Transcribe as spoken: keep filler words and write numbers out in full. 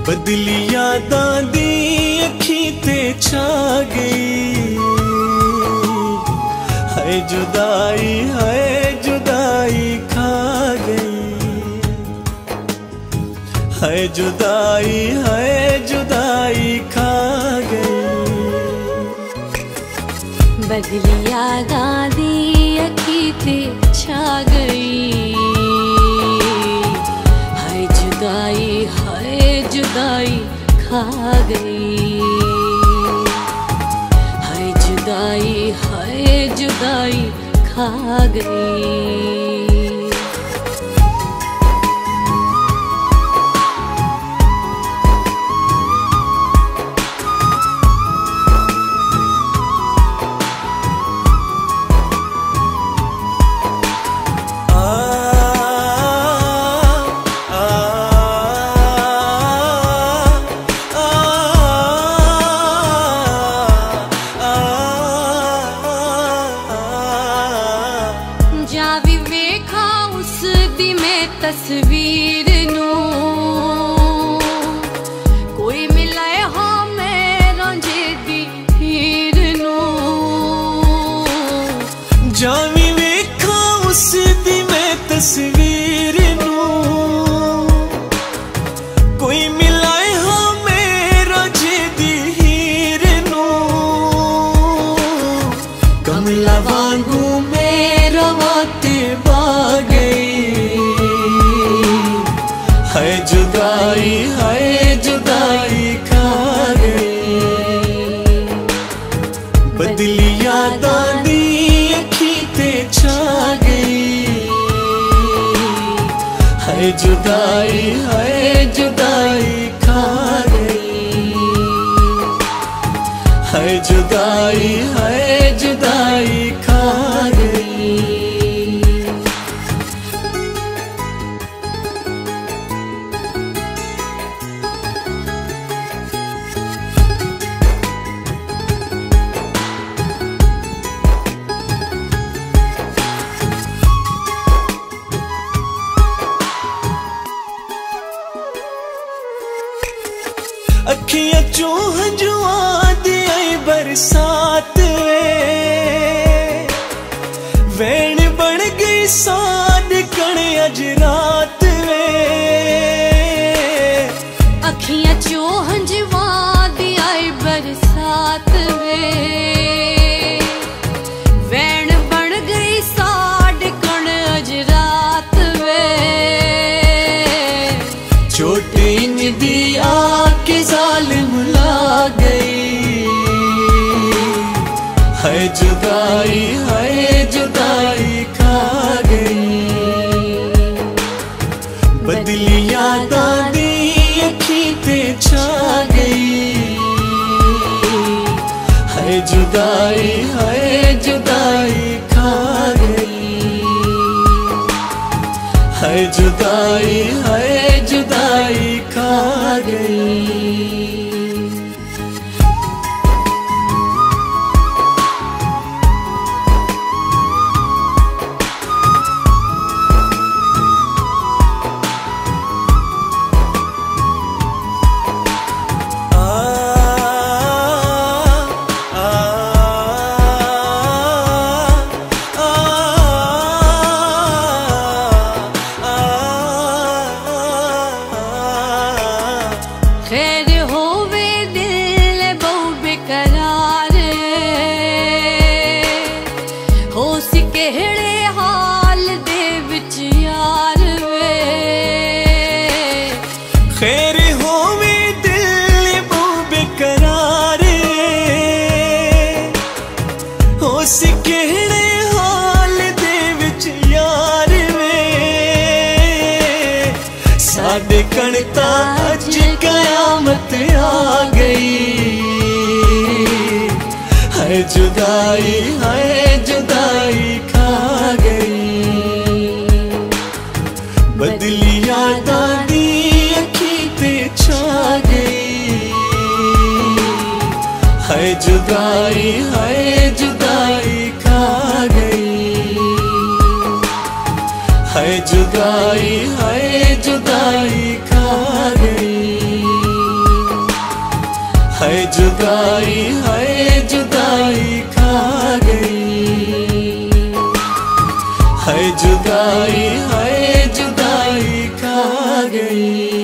बदली यादां दी अखी ते छा गई। हाय जुदाई हाय जुदाई खा गई। हाय जुदाई हाय जुदाई खा गई। बदली यादां दी अखी ते छा गई। हाय जुदाई हाय जुदाई खा गई। हाय जुदाई हाय जुदाई खा गई। तस्वीर नू कोई मिलाए हाँ मैं रांझे दी हीर नू। जावी वेखा उस दी मैं तस्वीर नू कोई मिलाए हाँ मैं रांझे दी हीर नू। कमला वांगू मेरा वाते बागे। हाय जुदाई हाय जुदाई खा गई। बदली यादां दी अखी ते छा गई। हाय जुदाई हाय जुदाई खा गई। हाय जुदाई हाय जुदाई खा गई। अखियां चो हंजुआं दी आई बरसात वे। वैन बन गई साद कण अज रात वे। अखियां चो हंजुआं दी आई बरसात वे। वैन बन गई साड कण अज रात वे। छोटी दी आके जालिम ला गई। हाय जुदाई हाय जुदाई खा गई। बदली यादां दी अखी ते छा गई। हाय जुदाई हाय जुदाई खा गई। हाय जुदाई हाय जुदाई खा गई। खैर होवे दिल बहु बेकरार। हो सी केड़े हाल दे विच यार वे। खैर होवे दिल बहु बेकरार। हो सी केड़े हाल दे विच यार वे। साडे कणता अज कयामत आ गई। हाय जुदाई हाय जुदाई खा गई। बदली यादां दी अखी ते छा गई। हाय जुदाई हाय जुदाई खा गई। हाय जुदाई हाय जुदाई खा गई। जुदाई है जुदाई खा गई, है जुदाई है जुदाई खा गई।